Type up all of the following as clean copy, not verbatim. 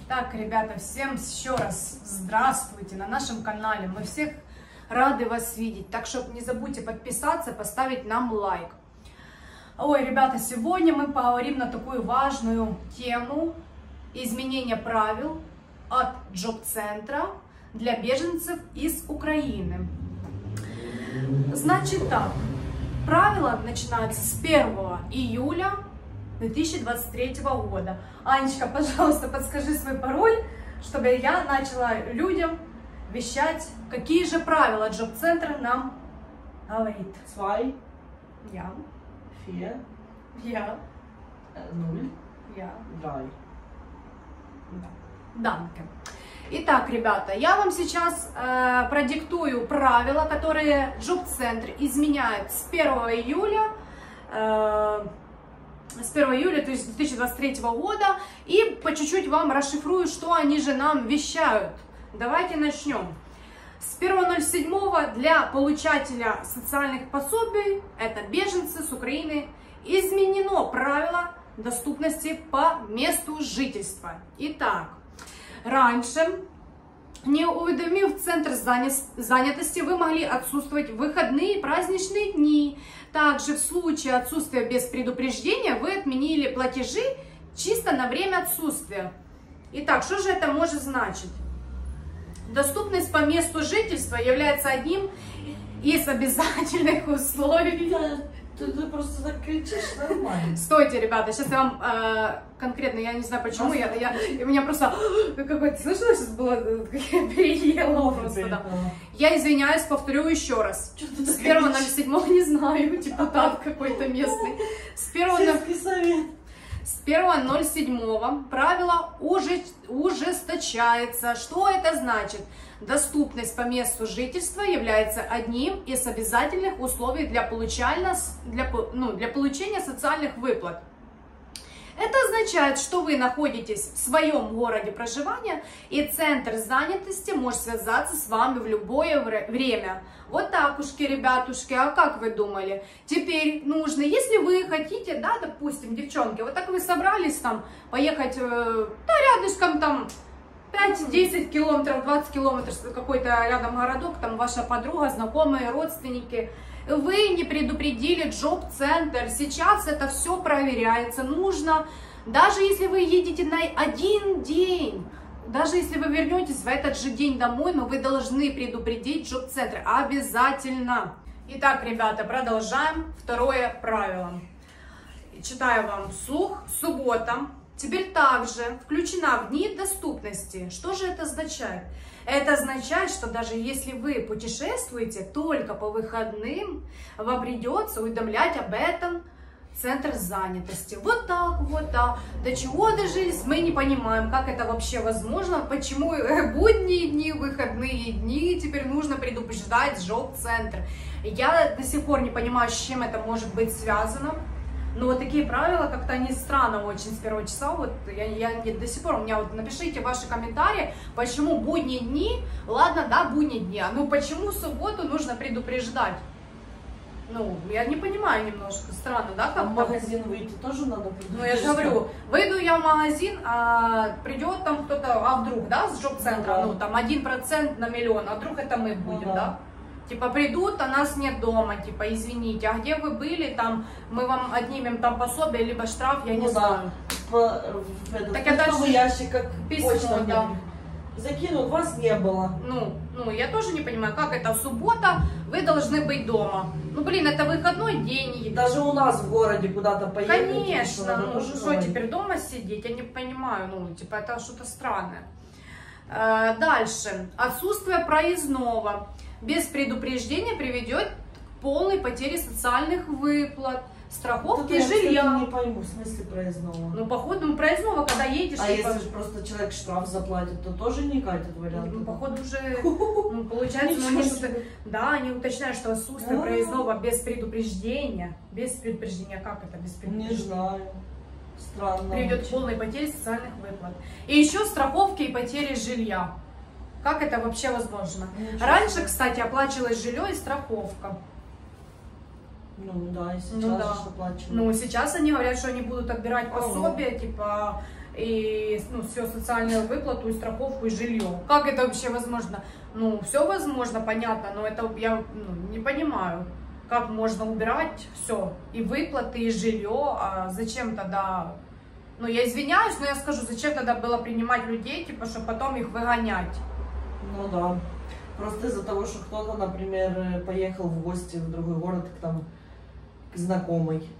Так, ребята, всем еще раз здравствуйте на нашем канале. Мы всех рады вас видеть. Так что не забудьте подписаться, поставить нам лайк. Ой, ребята, сегодня мы поговорим на такую важную тему изменения правил от джоб-центра для беженцев из Украины. Значит так, правила начинаются с 1 июля 2023 года. Анечка, пожалуйста, подскажи свой пароль, чтобы я начала людям вещать, какие же правила джоб-центр нам говорит. 2, Я. 4, Я. 0, Я. 3. Данке. Итак, ребята, я вам сейчас продиктую правила, которые джоб-центр изменяет с 1 июля. С 1 июля 2023 года и по чуть-чуть вам расшифрую, что они же нам вещают. Давайте начнем. С 1.07 для получателя социальных пособий, это беженцы с Украины, изменено правило доступности по месту жительства. Итак, раньше, не уведомив Центр занятости, вы могли отсутствовать в выходные и праздничные дни. Также в случае отсутствия без предупреждения вы отменили платежи чисто на время отсутствия. Итак, что же это может значить? Доступность по месту жительства является одним из обязательных условий. Ты просто так кричишь, нормально. Стойте, ребята, сейчас я вам конкретно, я не знаю почему, у меня просто какой-то, слышала, сейчас было, я переела просто, да. Я извиняюсь, повторю еще раз. С 1.07 не знаю, депутат какой-то местный. С 1.07 правило ужесточается. Что это значит? Доступность по месту жительства является одним из обязательных условий для получения социальных выплат. Это означает, что вы находитесь в своем городе проживания, и Центр занятости может связаться с вами в любое время. Вот так, ребятушки, а как вы думали? Теперь нужно, если вы хотите, да, допустим, девчонки, вот так вы собрались там поехать, да, рядышком там 5-10 километров, 20 километров, какой-то рядом городок, там ваша подруга, знакомые, родственники. Вы не предупредили джоб-центр, сейчас это все проверяется, нужно, даже если вы едете на один день, даже если вы вернетесь в этот же день домой, но вы должны предупредить джоб-центр, обязательно. Итак, ребята, продолжаем. Второе правило. Читаю вам вслух. Суббота теперь также включена в дни доступности. Что же это означает? Это означает, что даже если вы путешествуете только по выходным, вам придется уведомлять об этом Центр занятости. Вот так, вот так. До чего дожились, мы не понимаем, как это вообще возможно, почему будние дни, выходные дни теперь нужно предупреждать джоб-центр. Я до сих пор не понимаю, с чем это может быть связано. Но вот такие правила, как-то они странно очень с первого часа, вот я до сих пор, у меня вот напишите ваши комментарии, почему будние дни, ладно, да, будние дни, ну почему субботу нужно предупреждать? Ну, я не понимаю немножко, странно, да? А в магазин выйти тоже надо предупреждать? Ну, я же говорю, выйду я в магазин, а придет там кто-то, а вдруг, да, с джоб-центра, ну, там 1% на миллион, а вдруг это мы будем, да? Типа придут, а нас нет дома, типа извините, а где вы были, там мы вам отнимем там пособие, либо штраф, я не знаю. Так это же ящик, как письмо, да. Закинут, вас не было. Ну, я тоже не понимаю, как это суббота, вы должны быть дома. Ну, блин, это выходной день. Даже у нас в городе куда-то поехать. Конечно, ну что, теперь дома сидеть, я не понимаю, ну, типа это что-то странное. Дальше, отсутствие проездного без предупреждения приведет к полной потере социальных выплат, страховки и жилья. Я не пойму, в смысле проездного. Ну, походу, проездного, когда едешь... А типа... если же просто человек штраф заплатит, то тоже не катит вариант? Ну, походу, уже, ну, получается, да, они уточняют, что отсутствие проездного без предупреждения. Без предупреждения, как это без предупреждения? Не знаю. Странно. Приведет к полной потере социальных выплат. И еще страховки и потери жилья. Как это вообще возможно? Раньше, кстати, оплачивалось жилье и страховка. Ну да, и сейчас ну, да. оплачивают. Ну, сейчас они говорят, что они будут отбирать пособия, типа, и ну, все, социальную выплату, и страховку, и жилье. Как это вообще возможно? Ну, все возможно, понятно, но это я не понимаю, как можно убирать все, и выплаты, и жилье, а зачем тогда, ну, я извиняюсь, но я скажу, зачем тогда было принимать людей, типа, чтобы потом их выгонять? Ну да, просто из-за того, что кто-то, например, поехал в гости в другой город к знакомой.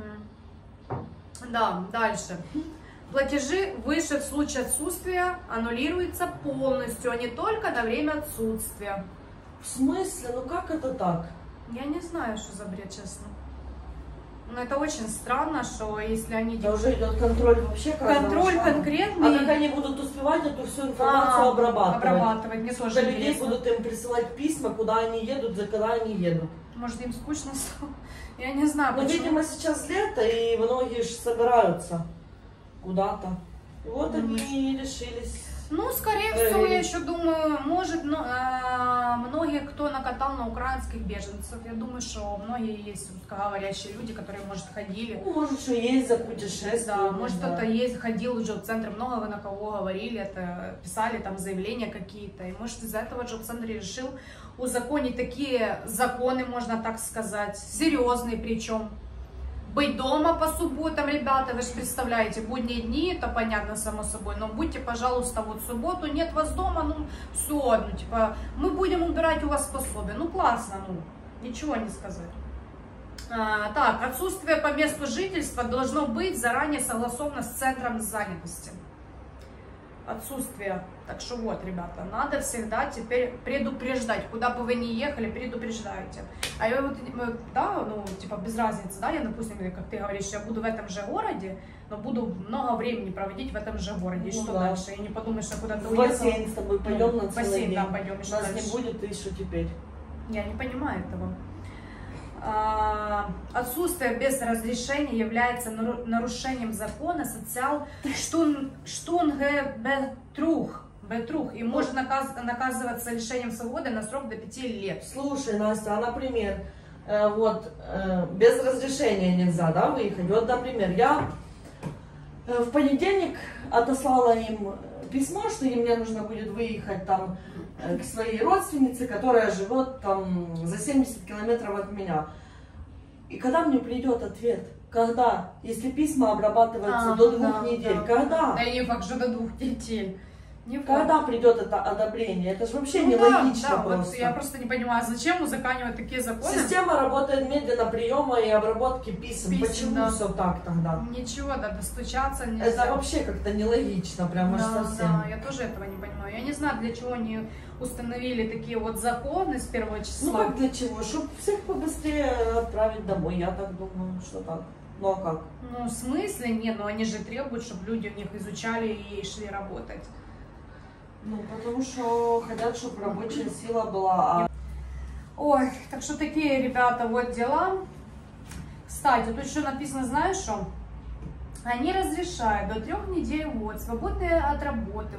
Да, дальше. Платежи выше в случае отсутствия аннулируются полностью, а не только на время отсутствия. В смысле? Ну как это так? Я не знаю, что за бред, честно. Но это очень странно, что если они... Да уже идет контроль вообще каждого Контроль шага. конкретный. А как они будут успевать эту всю информацию обрабатывать? Мне тоже Когда людей интересно. будут им присылать письма, куда они едут, за когда они едут. Может, им скучно стало? Я не знаю, Но, почему. видимо, сейчас лето, и многие же собираются куда-то. И вот они и решились. Ну, скорее всего, я еще думаю, может, многие, кто накатал на украинских беженцев, я думаю, что многие есть русскоговорящие люди, которые, может, ходили. Ну, может, что ездят, путешествуют. Да, может, кто-то ходил уже в центр, много вы на кого говорили, это писали там заявления какие-то. И, может, из-за этого Джоб-центр решил узаконить такие законы, можно так сказать, серьезные причем. Быть дома по субботам, ребята, вы же представляете, будние дни, это понятно, само собой, но будьте, пожалуйста, вот в субботу, нет вас дома, ну, все, ну, типа, мы будем убирать у вас пособие, ну, классно, ну, ничего не сказать. Так, отсутствие по месту жительства должно быть заранее согласовано с центром занятости. Отсутствие. Так что вот, ребята, надо всегда теперь предупреждать. Куда бы вы ни ехали, предупреждаете. А я вот, да, ну, типа, без разницы, да, я, допустим, как ты говоришь, я буду в этом же городе, но буду много времени проводить в этом же городе. И Ну что да. дальше? Я не подумаю, что я куда-то В уехала. бассейн с тобой пойдем на В целый бассейн, день. да, пойдем. И что Нас дальше? не будет, и что теперь? Я не понимаю этого. Отсутствие без разрешения является нарушением закона социал штунгебетрух и может наказываться лишением свободы на срок до 5 лет. Слушай, Настя, а, например, без разрешения нельзя, да, выехать? Вот, например, я в понедельник отослала им письмо, что мне нужно будет выехать там к своей родственнице, которая живет там за 70 километров от меня. И когда мне придет ответ? Когда? Если письма обрабатываются до 2 недель. Да. Когда? Да не факт, что до 2 недель. Когда придет это одобрение? Это же вообще Ну, нелогично да, просто. Вот я просто не понимаю, зачем узаконивать такие законы? Система работает медленно приема и обработки писем. Почему да. все так тогда? Ничего, да, достучаться нельзя. Это вообще как-то нелогично, прямо Да, совсем. да, я тоже этого не понимаю. Я не знаю, для чего они установили такие вот законы с 1 числа. Ну как для чего? Чтобы всех побыстрее отправить домой, я так думаю, что так. Ну а как? Ну, в смысле? Не, ну они же требуют, чтобы люди у них изучали и шли работать. Ну, потому что хотят, чтобы рабочая сила была. Ой, так что такие, ребята, вот дела. Кстати, тут еще написано, знаешь что? Они разрешают до 3 недель вот свободные от работы,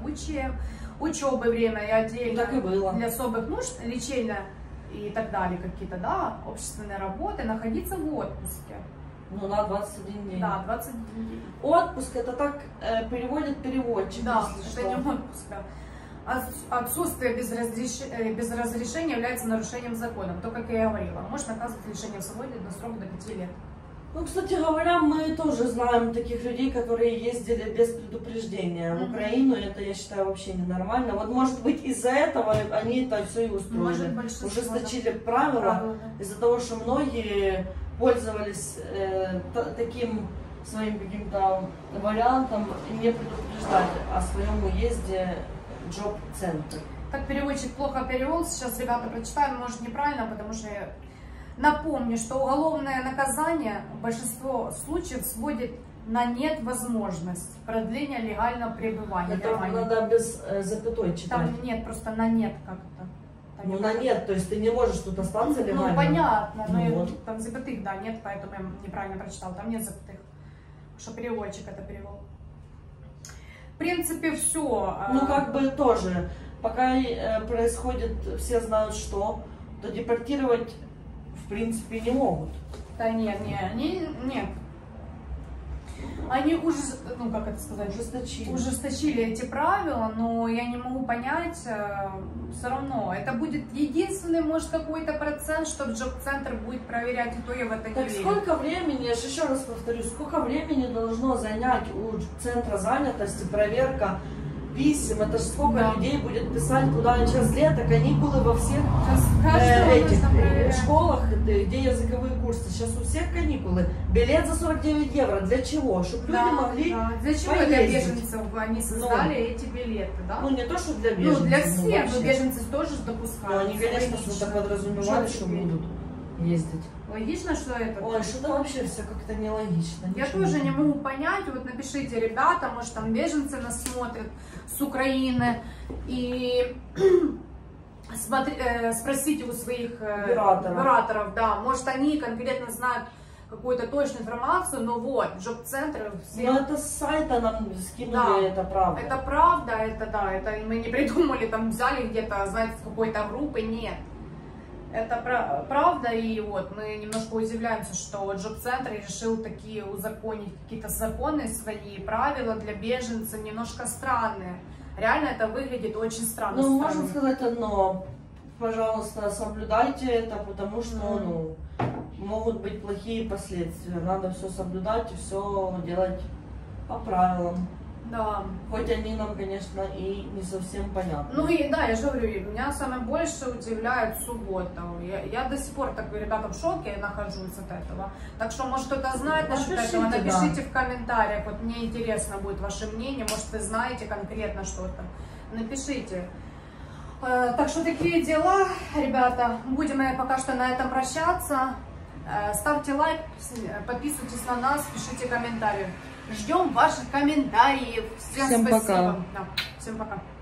учебы время и отдельно Так и было. для особых нужд, лечения и так далее, какие-то, да, общественные работы, находиться в отпуске. Ну, на 21 день. Да, 21 день. Отпуск это так переводит переводчик. Да, если это не что. отпуск, да. Отсутствие без разрешения является нарушением закона. То, как я и говорила, может наказывать лишением свободы на срок до 5 лет. Ну, кстати говоря, мы тоже знаем таких людей, которые ездили без предупреждения в Украину. Это, я считаю, вообще ненормально. Вот, может быть, из-за этого они это все и устроили. Ужесточили правила из-за того, что многие пользовались таким своим каким-то вариантом не предупреждать о своем уезде Джоб-центр. Так переводчик плохо перевел, сейчас, ребята, прочитаем, может неправильно, потому что я напомню, что уголовное наказание в большинство случаев сводит на нет возможность продления легального пребывания. Это надо без запятой читать. Там нет, просто на нет как-то. Ну на нет, то есть ты не можешь тут остаться легально. Ну понятно, но Ну, вот. там запятых, да, нет, поэтому я неправильно прочитала, там нет запятых. Что переводчик это перевел. В принципе, все. Ну как бы тоже, пока происходит, все знают что, то депортировать в принципе не могут. Да нет. они уже, ну как это сказать, ужесточили эти правила, но я не могу понять, все равно, это будет единственный, может, какой-то процент, что джоб-центр будет проверять, и то я в это не так верю. сколько времени, я же еще раз повторю, сколько времени должно занять у центра занятости проверка писем, это же сколько людей будет писать, куда сейчас лето, каникулы во всех этих школах, где языковые курсы, сейчас у всех каникулы, билет за 49 евро, для чего? Чтобы люди могли Для чего поездить. для беженцев они создали эти билеты, да? Ну не то, что для беженцев, ну для всех, но вообще. беженцы тоже допускают. Ну они, конечно, что-то подразумевали, что будут ездить. Логично, что это? Ой, что-то вообще все как-то нелогично. Я тоже не могу понять, вот напишите, ребята, может там беженцы нас смотрят с Украины, и спросите у своих операторов, да, может они конкретно знают какую-то точную информацию, но вот, джоб-центры все... Ну это с сайта нам скинули, это правда. Это правда, это да, это мы не придумали, там взяли где-то, знаете, с какой-то группы, нет. Это правда, и вот мы немножко удивляемся, что джоб-центр решил такие узаконить какие-то законы, свои правила для беженцев, немножко странные. Реально это выглядит очень странно. Ну, можно сказать одно, пожалуйста, соблюдайте это, потому что, ну, могут быть плохие последствия. Надо все соблюдать и все делать по правилам. Да. Хоть они нам, конечно, и не совсем понятны. Ну и да, я же говорю, меня самое больше удивляет суббота. Я до сих пор, так, ребята, в шоке нахожусь от этого. Так что, может, кто-то знает насчет этого, напишите в комментариях. Вот мне интересно будет ваше мнение, может, вы знаете конкретно что-то. Напишите. Так что такие дела, ребята. Будем пока что на этом прощаться. Ставьте лайк, подписывайтесь на нас, пишите комментарии. Ждем ваших комментариев. Всем спасибо. Пока. Да, всем пока.